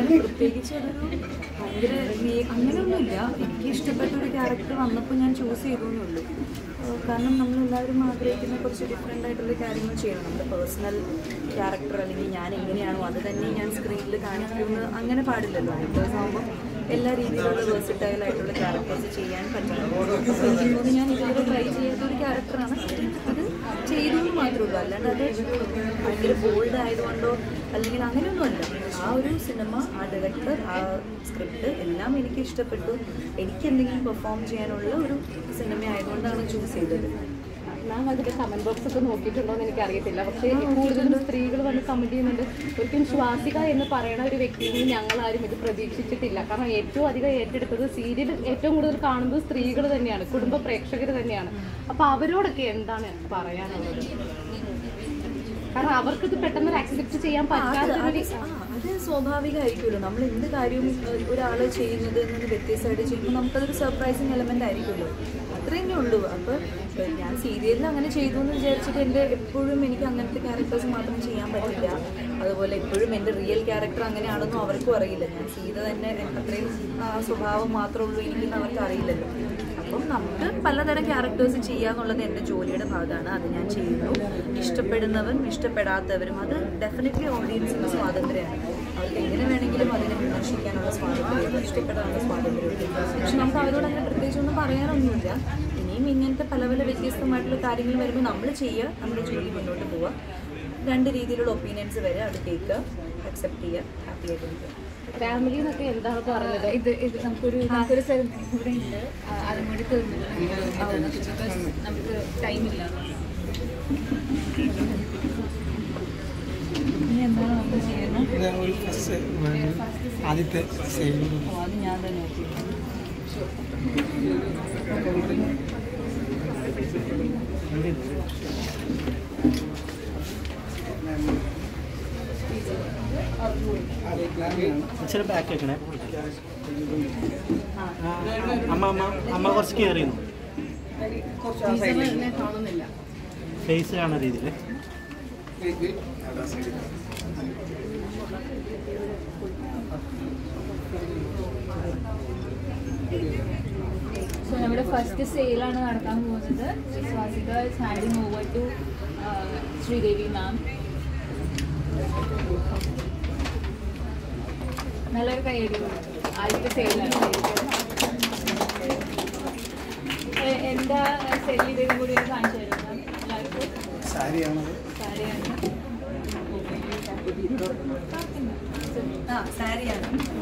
പ്രത്യേകിച്ച് അതൊരു ഭയങ്കര അങ്ങനെയൊന്നുമില്ല. എനിക്ക് ഇഷ്ടപ്പെട്ട ഒരു ക്യാരക്ടർ വന്നപ്പോൾ ഞാൻ ചൂസ് ചെയ്തേ ഉള്ളൂ. കാരണം നമ്മളെല്ലാവരും ആഗ്രഹിക്കുന്ന കുറച്ച് ഡിഫറെൻ്റ് ആയിട്ടുള്ള കാര്യങ്ങൾ ചെയ്യണം. നമ്മുടെ പേഴ്സണൽ ക്യാരക്ടർ അല്ലെങ്കിൽ ഞാൻ എങ്ങനെയാണോ അത് തന്നെ ഞാൻ സ്ക്രീനിൽ കാണിക്കുന്നത് അങ്ങനെ പാടില്ലല്ലോ. ആക്ടേഴ്സ് ആകുമ്പോൾ എല്ലാ രീതിയിലുള്ള വേഴ്സറ്റൈൽ ആയിട്ടുള്ള ക്യാരക്ടേഴ്സ് ചെയ്യാൻ പറ്റണം. എനിക്കൊന്നും ഞാൻ ഇതുവരെ ട്രൈ ചെയ്ത ഒരു ക്യാരക്ടറാണ്. അത് ചെയ്തെന്ന് മാത്രമേ ഉള്ളൂ. അല്ലാണ്ട് അത് ഭയങ്കര ബോൾഡ് ആയതുകൊണ്ടോ അല്ലെങ്കിൽ അങ്ങനെയൊന്നുമല്ല. ആ ഒരു സിനിമ, ആ ഡയറക്ടർ, ആ സ്ക്രിപ്റ്റ് എല്ലാം എനിക്ക് ഇഷ്ടപ്പെട്ടു. എനിക്ക് എന്തെങ്കിലും പെർഫോം ചെയ്യാനുള്ള ഒരു സിനിമ ആയതുകൊണ്ടാണ് ചൂസ് ചെയ്തത്. മാം അതിൻ്റെ കമൻറ്റ് ബോക്സ് ഒക്കെ നോക്കിയിട്ടുണ്ടോ എന്ന് എനിക്കറിയത്തില്ല. പക്ഷേ കൂടുതലും സ്ത്രീകൾ വന്ന് കമൻറ്റ് ചെയ്യുന്നുണ്ട്. ഒരിക്കലും ശ്വാസിക എന്ന് പറയുന്ന ഒരു വ്യക്തിയിൽ നിന്ന് ഞങ്ങളാരും ഇത് പ്രതീക്ഷിച്ചിട്ടില്ല. കാരണം ഏറ്റവും അധികം ഏറ്റെടുത്തത് സീരിയൽ ഏറ്റവും കൂടുതൽ കാണുന്നത് സ്ത്രീകൾ തന്നെയാണ്, കുടുംബ പ്രേക്ഷകർ തന്നെയാണ്. അപ്പോൾ അവരോടൊക്കെ എന്താണ് പറയാനുള്ളത്? കാരണം അവർക്കിത് പെട്ടെന്ന് അക്സെപ്റ്റ് ചെയ്യാൻ പറ്റാത്തൊരു അത് സ്വാഭാവികമായിരിക്കുമല്ലോ. നമ്മൾ എന്ത് കാര്യവും ഒരാൾ ചെയ്യുന്നത് എന്നൊന്ന് വ്യത്യസ്തമായിട്ട് ചെയ്യുമ്പോൾ നമുക്കതൊരു സർപ്രൈസിങ് എലമെൻ്റ് ആയിരിക്കുമല്ലോ. അത്രയേ ഉള്ളൂ. അപ്പോൾ ഞാൻ സീരിയലിൽ അങ്ങനെ ചെയ്തു എന്ന് വിചാരിച്ചിട്ട് എപ്പോഴും എനിക്ക് അങ്ങനത്തെ ക്യാരക്ടേഴ്സ് മാത്രം ചെയ്യാൻ പറ്റില്ല. അതുപോലെ എപ്പോഴും എൻ്റെ റിയൽ ക്യാരക്ടർ അങ്ങനെയാണെന്നും അവർക്കും അറിയില്ല. ഞാൻ സീത തന്നെ അത്രയും സ്വഭാവം മാത്രമേ ഉള്ളൂ എനിക്കെന്ന് അവർക്ക് അറിയില്ലല്ലോ. അപ്പം നമുക്ക് പലതരം ക്യാരക്ടേഴ്സ് ചെയ്യാന്നുള്ളത് എൻ്റെ ജോലിയുടെ ഭാഗമാണ്. അത് ഞാൻ ചെയ്യുന്നു. ഇഷ്ടപ്പെടുന്നവരും ഇഷ്ടപ്പെടാത്തവരും അത് ഡെഫിനറ്റ്ലി ഓഡിയൻസിൻ്റെ സ്വാതന്ത്ര്യമാണ്. അവർക്ക് എങ്ങനെ വേണമെങ്കിലും അതിനെ വിമർശിക്കാനുള്ള സ്വാതന്ത്ര്യം, ഇഷ്ടപ്പെടാനുള്ള സ്വാതന്ത്ര്യം. പക്ഷെ നമുക്ക് അവരോട് അങ്ങനെ പ്രത്യേകിച്ചൊന്നും പറയാനൊന്നുമില്ല. ഇനിയും ഇങ്ങനത്തെ പല പല വ്യത്യസ്തമായിട്ടുള്ള കാര്യങ്ങൾ വരുമ്പോൾ നമ്മൾ ചെയ്യുക, നമ്മുടെ ജോലി മുന്നോട്ട് പോവുക. രണ്ട് രീതിയിലുള്ള ഒപ്പീനിയൻസ് വരെ അത് കേൾക്കുക, അക്സെപ്റ്റ് ചെയ്യുക, ഹാപ്പി ആയിട്ടിരിക്കുക. ഫാമിലി എന്നൊക്കെ എന്താണ് പറഞ്ഞത്? ഇത് നമുക്കൊരു സ്ഥലം ഇവിടെ ഉണ്ട്, അതും കൂടി തീർന്നിട്ട് നമുക്ക് ടൈമില്ല. ഇനി എന്താണ് നമുക്ക് ചെയ്യുന്നത്? ആദ്യത്തെ അത് ഞാൻ തന്നെ ഇച്ചിരി ബാക്ക് വെക്കണേ. അമ്മ കുറച്ച് കെയർ ചെയ്യുന്നു. കാണുന്നില്ല, ഫേസ് കാണുന്ന രീതിയിൽ. സോ നമ്മുടെ ഫസ്റ്റ് സെയിലാണ് നടക്കാൻ പോകുന്നത്. Swasika is handing over to Sridevi ma'am. നല്ലൊരു കൈയടി. ആദ്യത്തെ സെയിലാണ്. എന്താ സെയിൽ ചെയ്തതും കൂടി കാണിച്ചു തരുന്നത് എല്ലാവർക്കും? സാരിയാണ്. സാരിയാണ്.